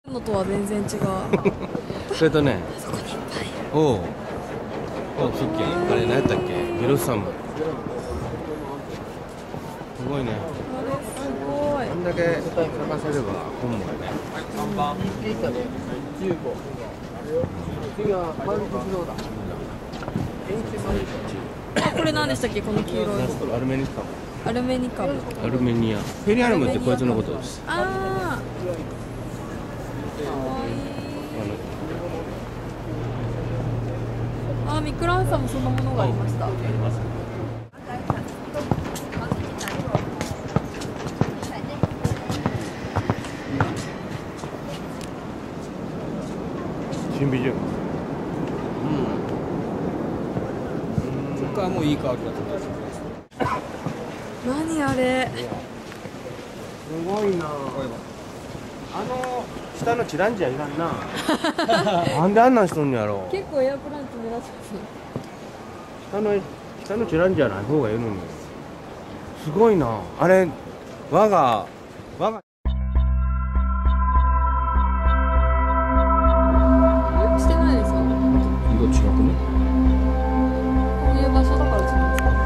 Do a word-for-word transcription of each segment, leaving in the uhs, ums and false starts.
のとは全然違う。 それとね、 そこにいっぱいいる。 おう、おう、そっけ、あれ何やったっけ、ゲロサム。すごいね。 あれすごい。 こんだけ探せれば本望やね。 あ、これ何でしたっけ、この黄色い。 アルメニカム。 アルメニカム。 アルメニア。ペリアルムってこいつのことです。 ああ。かわいい。あ、ミクランさんもそんなものがありました。 シンビジウム。 うん。そこはもういい香りだと思います。 何あれ。 すごいな。あの下のチランジャいらんな。なんであんなんしとんのやろ。 結構エアプランツ目立つ。 下の下のチランジャない方がいいのに。すごいな。あれ我が我が。 してないですか。 色違くね。 こういう場所だから違うんですか。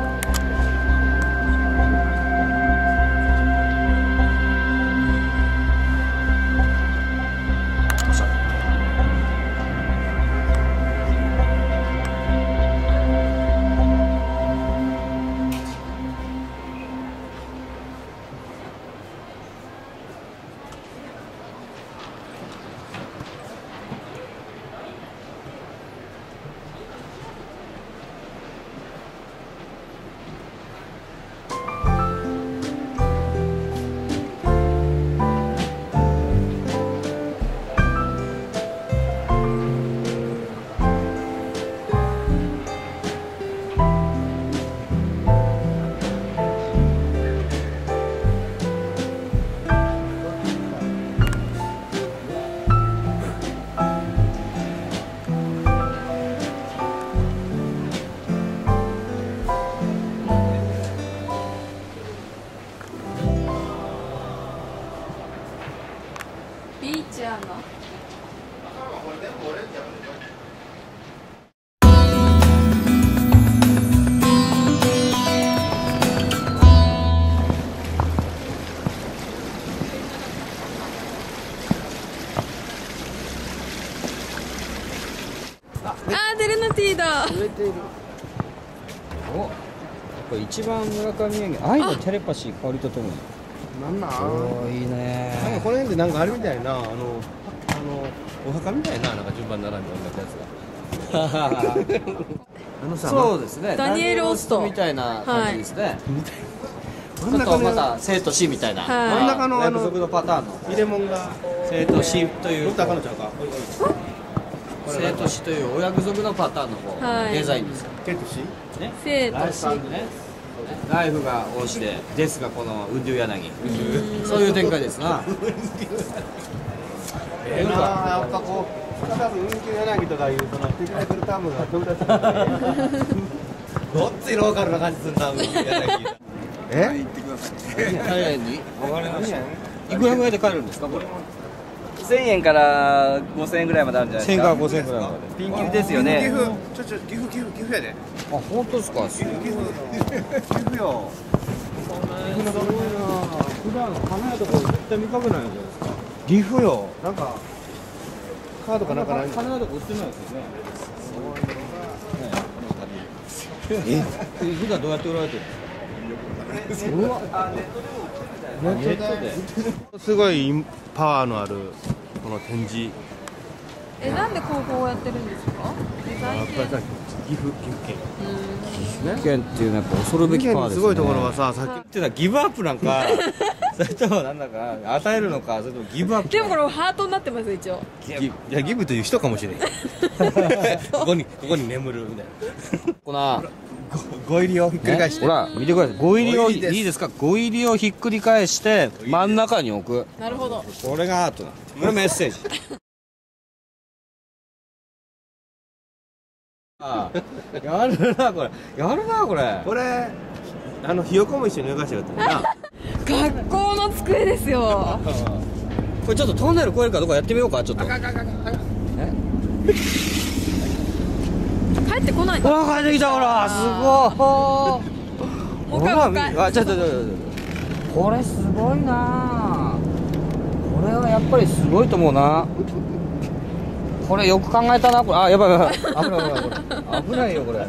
ビーチやな。あー、デルナティだ。 売れている。お、これ一番村上園芸、愛のテレパシー香りとともに。 なんなん。 おー、いいね。 なんかこの辺でなんかあれみたいな、あのあのお墓みたいな、なんか順番並んで同じやつが。あのさ、 そうですね。 ダニエル・オストみたいな感じですね。 真んちょっとま中のた生と死みたいな。 はい真ん中のあの約束のパターンの入れ物が生と死という。 どっち赤のちゃうか。 生と死というお約束のパターンのこう、 はいデザインですよ。 ケトシ。 ね。 生と死。 ね。ライフが押して、デスがこのウンデュ柳。そういう展開ですな。 ええなあ、やっぱこう、ただ運休柳とかいうそのテクニカルタームが飛び出してる。ごっついローカルな感じするな、運休柳。え？ 行ってください。海外に。わかりました。いくらぐらいで帰るんですかこれ。 せんえんからごせんえんぐらいまであるんじゃないですか。 千から五千ぐらいまで。 ピンキリですよね。 岐阜、ちょちょ岐阜岐阜岐阜やで。 あ、本当ですか。 岐阜岐阜岐阜よ。 すごいな。普段花屋とか絶対見かけないじゃないですか。 岐阜よ。なんかカードかなんかない。 花屋とか売ってないですよね。え、普段どうやって売られてるんですか。うわ、ネットで。 すごいパワーのあるこの展示。 え、なんで高校をやってるんですか。デザイン系。 やっぱりさ岐阜岐阜県。 岐阜県っていうのはやっぱ恐るべきパワーですね。 すごいところはさ、さっき言ってたギブアップなんか、それともなんだか与えるのか、それともギブアップ。 でもこれハートになってます一応。 ギいやギブという人かもしれん。ここにここに眠るみたいな。 このごご入りをひっくり返して。 ほら見てください。ご入りをご入りですいいですか。ご入りをひっくり返して真ん中に置く。 なるほど。 これがアートだ。これメッセージ。ああ、やるなこれ。やるなこれ。 これあのひよこも一緒に脱がしてやったな。 学校の机ですよ。 これちょっとトンネル越えるかどうかやってみようか、ちょっと。 帰ってこない。 うわ、帰ってきた、ほら、すごい。 もう一回もう一回。 あ、ちょっと、ちょっと、これすごいな。これはやっぱりすごいと思うな。これよく考えたな、これ。あ、やばいやばい。危ない危ない、これ。危ないよ、これ。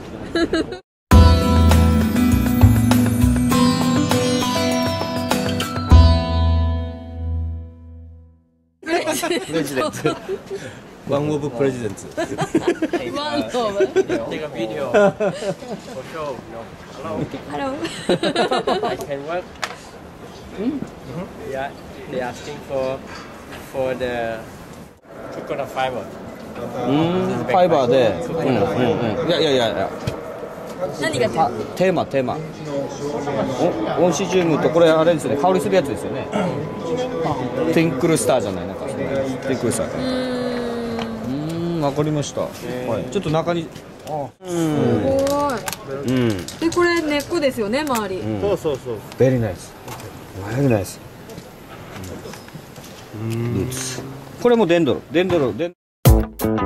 プレジデンツ。ワンオブプレジデンツ。 ワンオブ。 Take a video for show. Hello. I can work. Yeah, they asking for for the coconut fiber. うん、ファイバーで。うん、うん、うん。いやいやいやいや。 何があ、テーマ、テーマ。お、オンシジウムとこれあれですよね。香りするやつですよね。ティンクルスターじゃないなんかそのティンクルスター。 うーん。 うーん、わかりました。はい。ちょっと中に。あ、うん。 すごい。 うん。 でこれ根っこですよね周り。 そうそうそう。 ベリーナイス。ベリーナイス。これもデンドロ、デンドロ、デン。